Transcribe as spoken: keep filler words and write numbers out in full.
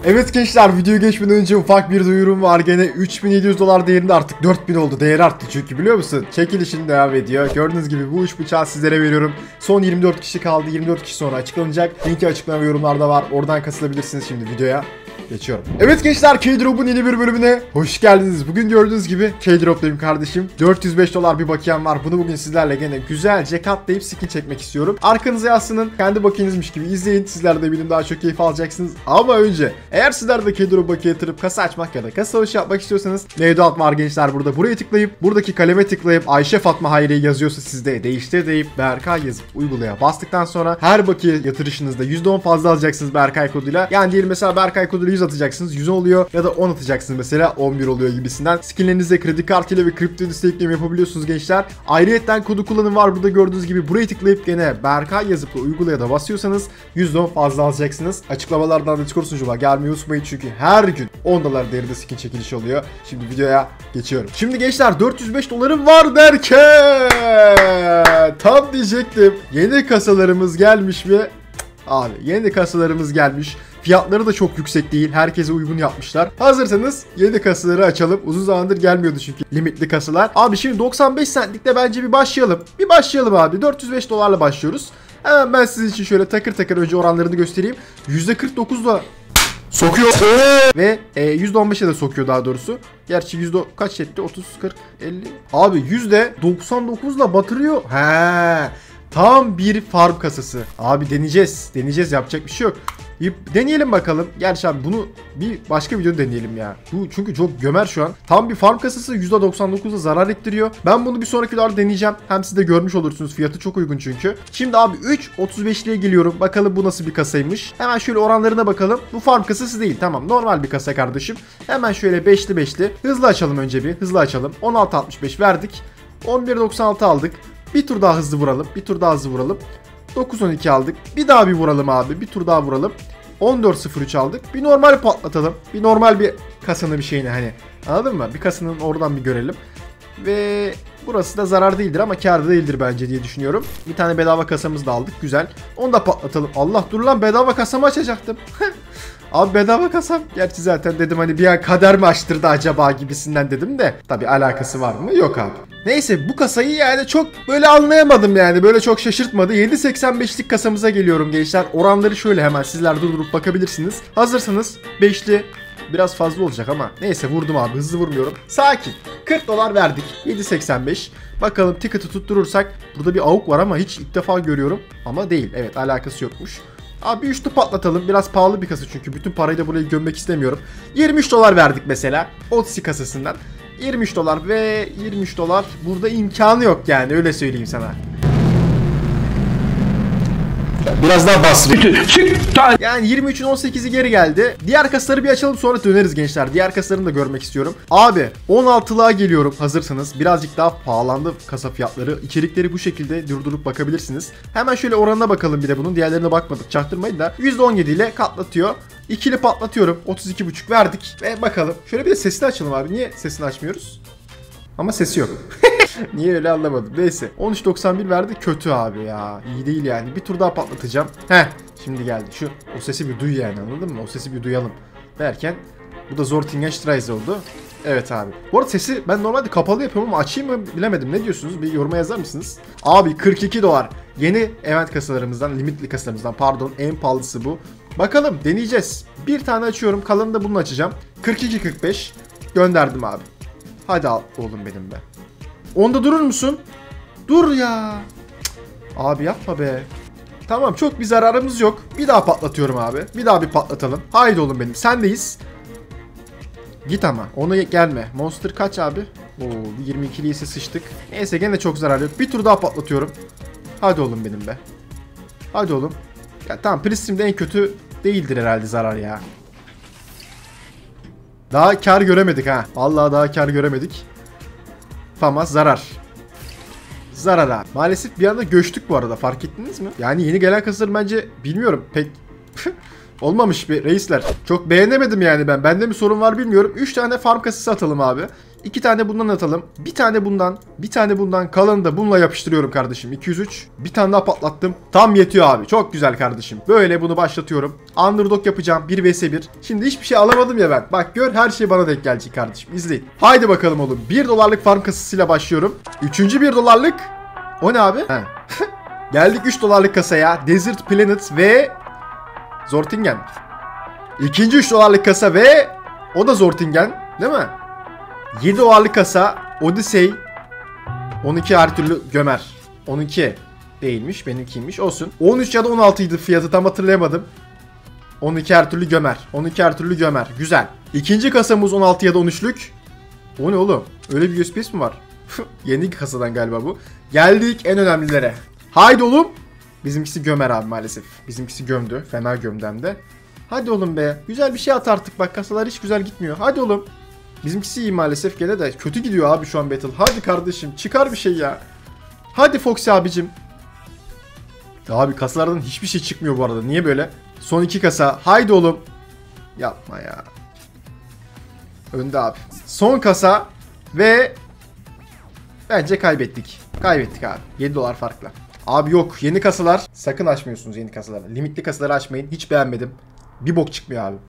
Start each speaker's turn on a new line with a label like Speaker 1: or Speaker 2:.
Speaker 1: Evet gençler, videoya geçmeden önce ufak bir duyurum var. Gene üç bin yedi yüz dolar değerinde, artık dört bin oldu. Değeri arttı çünkü, biliyor musun? Çekilişin devam ediyor. Gördüğünüz gibi bu üç bıçağı sizlere veriyorum. Son yirmi dört kişi kaldı. yirmi dört kişi sonra açıklanacak. Linki açıklama ve yorumlarda var. Oradan katılabilirsiniz. Şimdi videoya geçiyorum. Evet gençler, K-Drop'un yeni bir bölümüne hoş geldiniz. Bugün gördüğünüz gibi K-Drop'tayım kardeşim. dört yüz beş dolar bir bakiyem var. Bunu bugün sizlerle gene güzelce katlayıp skin çekmek istiyorum. Arkanıza yaslanın. Kendi bakiyenizmiş gibi izleyin. Sizler de benim daha çok keyif alacaksınız. Ama önce, eğer sizler de K-Drop bakiye yatırıp kasa açmak ya da kasa alış yapmak istiyorsanız mevduat var gençler burada. Buraya tıklayıp, buradaki kaleme tıklayıp Ayşe Fatma Hayriye yazıyorsa sizde değiştir deyip Berkay yazıp uygulaya bastıktan sonra her bakiye yatırışınızda yüzde on fazla alacaksınız Berkay koduyla. Yani diyelim mesela Berkay koduyla yüz atacaksınız, yüz oluyor, ya da on atacaksınız mesela on bir oluyor gibisinden. Skinlerinizde kredi kartıyla ve kripto liste ekleme yapabiliyorsunuz gençler. Ayrıyetten kodu kullanım var burada gördüğünüz gibi. Buraya tıklayıp gene Berkay yazıp da uygulaya da basıyorsanız yüzde on fazla alacaksınız. Açıklamalardan da Discord sunucuma gelmeyi unutmayın çünkü her gün on dolar değerinde skin çekilişi oluyor. Şimdi videoya geçiyorum. Şimdi gençler, dört yüz beş dolarım var derken tam diyecektim, yeni kasalarımız gelmiş mi? Abi yeni kasalarımız gelmiş. Fiyatları da çok yüksek değil. Herkese uygun yapmışlar. Hazırsanız yeni kasaları açalım. Uzun zamandır gelmiyordu çünkü limitli kasalar. Abi şimdi doksan beş centlikle bence bir başlayalım. Bir başlayalım abi. dört yüz beş dolarla başlıyoruz. Hemen ben sizin için şöyle takır takır önce oranlarını göstereyim. yüzde kırk dokuzla sokuyor. Ve e, yüzde on beşe de sokuyor daha doğrusu. Gerçi yüzde kaç etti? otuz, kırk, elli. Abi yüzde doksan dokuzla batırıyor. He. Tam bir farm kasası. Abi deneyeceğiz. Deneyeceğiz, yapacak bir şey yok. Deneyelim bakalım. Gerçi abi bunu bir başka videoda deneyelim ya. Bu çünkü çok gömer şu an. Tam bir farm kasası, yüzde doksan dokuzla zarar ettiriyor. Ben bunu bir sonraki videoda deneyeceğim. Hem siz de görmüş olursunuz. Fiyatı çok uygun çünkü. Şimdi abi üç otuz beşliğe geliyorum. Bakalım bu nasıl bir kasaymış. Hemen şöyle oranlarına bakalım. Bu farm kasası değil. Tamam, normal bir kasa kardeşim. Hemen şöyle beşli beşli. Hızlı açalım önce bir. Hızlı açalım. on altı altmış beş verdik. on bir doksan altı aldık. Bir tur daha hızlı vuralım. Bir tur daha hızlı vuralım. dokuz on iki aldık. Bir daha bir vuralım abi. Bir tur daha vuralım. on dört sıfır üç aldık. Bir normal patlatalım. Bir normal bir kasanın bir şeyini, hani anladın mı? Bir kasanın oradan bir görelim. Ve burası da zarar değildir ama kâr değildir bence diye düşünüyorum. Bir tane bedava kasamızı da aldık. Güzel. Onu da patlatalım. Allah dur lan, bedava kasamı açacaktım. Abi bedava kasam. Gerçi zaten dedim hani bir an kader mi açtırdı acaba gibisinden dedim de. Tabi alakası var mı? Yok abi. Neyse, bu kasayı yani çok böyle anlayamadım yani. Böyle çok şaşırtmadı. yedi seksen beşlik kasamıza geliyorum gençler. Oranları şöyle, hemen sizler durdurup bakabilirsiniz. Hazırsanız beşli biraz fazla olacak ama neyse, vurdum abi, hızlı vurmuyorum. Sakin. kırk dolar verdik. yedi seksen beş. Bakalım ticket'ı tutturursak. Burada bir avuk var ama hiç ilk defa görüyorum. Ama değil. Evet, alakası yokmuş. Abi üçlü patlatalım. Biraz pahalı bir kasa çünkü. Bütün parayı da buraya gömmek istemiyorum. yirmi üç dolar verdik mesela. Otsi kasasından. yirmi üç dolar ve yirmi üç dolar. Burada imkanı yok yani, öyle söyleyeyim sana. Biraz daha bastırayım. Yani yirmi üçün on sekizi geri geldi. Diğer kasaları bir açalım, sonra döneriz gençler. Diğer kasalarını da görmek istiyorum. Abi on altılığa geliyorum hazırsanız. Birazcık daha pahalandı kasa fiyatları. İçerikleri bu şekilde durdurup bakabilirsiniz. Hemen şöyle oranına bakalım bir de bunun. Diğerlerine bakmadık, çaktırmayın da. yüzde on yedi ile katlatıyor. İkili patlatıyorum. otuz iki buçuk verdik. Ve bakalım. Şöyle bir de sesini açalım abi. Niye sesini açmıyoruz? Ama sesi yok. Niye öyle anlamadım. Neyse. on üç doksan bir verdi. Kötü abi ya. İyi değil yani. Bir tur daha patlatacağım. Heh. Şimdi geldi. Şu o sesi bir duy yani, anladın mı? O sesi bir duyalım. Derken bu da Zortingenstreise oldu. Evet abi. Bu arada sesi ben normalde kapalı yapıyorum ama açayım mı bilemedim. Ne diyorsunuz? Bir yoruma yazar mısınız? Abi kırk iki dolar. Yeni event kasalarımızdan, limitli kasalarımızdan pardon. En pahalısı bu. Bakalım, deneyeceğiz. Bir tane açıyorum. Kalanını da bunu açacağım. kırk iki kırk beş. Gönderdim abi. Hadi al oğlum benim be. Onda durur musun? Dur ya. Cık. Abi yapma be. Tamam, çok bir zararımız yok. Bir daha patlatıyorum abi. Bir daha bir patlatalım. Haydi oğlum benim. Sendeyiz. Git ama. Ona gelme. Monster kaç abi? Oo, yirmi ikili ise sıçtık. Neyse, gene çok zarar yok. Bir tur daha patlatıyorum. Hadi oğlum benim be. Hadi oğlum. Ya tamam, Prism'de en kötü değildir herhalde zarar ya. Daha kar göremedik ha. Vallahi daha kar göremedik. Famas zarar. Zarar abi. Maalesef bir anda göçtük bu arada, fark ettiniz mi? Yani yeni gelen kasaları bence bilmiyorum pek Olmamış bir reisler. Çok beğenemedim yani ben. Bende mi sorun var bilmiyorum. üç tane farm kasası atalım abi. iki tane bundan atalım. Bir tane bundan. Bir tane bundan. Kalanı da bununla yapıştırıyorum kardeşim. iki yüz üç. Bir tane daha patlattım. Tam yetiyor abi. Çok güzel kardeşim. Böyle bunu başlatıyorum. Underdog yapacağım. bir vs bir. Şimdi hiçbir şey alamadım ya ben. Bak gör, her şey bana denk gelecek kardeşim. İzleyin. Haydi bakalım oğlum. bir dolarlık farm kasasıyla başlıyorum. Üçüncü bir dolarlık. O ne abi? He. Geldik üç dolarlık kasaya. Desert Planet ve Zortingen. İkinci üç dolarlık kasa ve o da Zortingen, değil mi? yedi dolarlık kasa Odyssey. on iki her türlü gömer. on iki değilmiş, benimkiymiş. Olsun. on üç ya da on altı idi fiyatı, tam hatırlayamadım. on iki her türlü gömer. on iki her türlü gömer. Güzel. İkinci kasamız on altı ya da on üçlük. O ne oğlum? Öyle bir U S B'si mi var? Yeni kasadan galiba bu. Geldik en önemlilere. Haydi oğlum. Bizimkisi gömer abi maalesef. Bizimkisi gömdü. Fena gömdü hem de. Hadi oğlum be. Güzel bir şey at artık. Bak kasalar hiç güzel gitmiyor. Hadi oğlum. Bizimkisi iyi maalesef gene de. Kötü gidiyor abi şu an battle. Hadi kardeşim çıkar bir şey ya. Hadi Foxy abicim. Abi kasalardan hiçbir şey çıkmıyor bu arada. Niye böyle? Son iki kasa. Haydi oğlum. Yapma ya. Önde abi. Son kasa. Ve bence kaybettik. Kaybettik abi. yedi dolar farkla. Abi yok, yeni kasalar. Sakın açmıyorsunuz yeni kasaları. Limitli kasaları açmayın. Hiç beğenmedim. Bir bok çıkmıyor abi.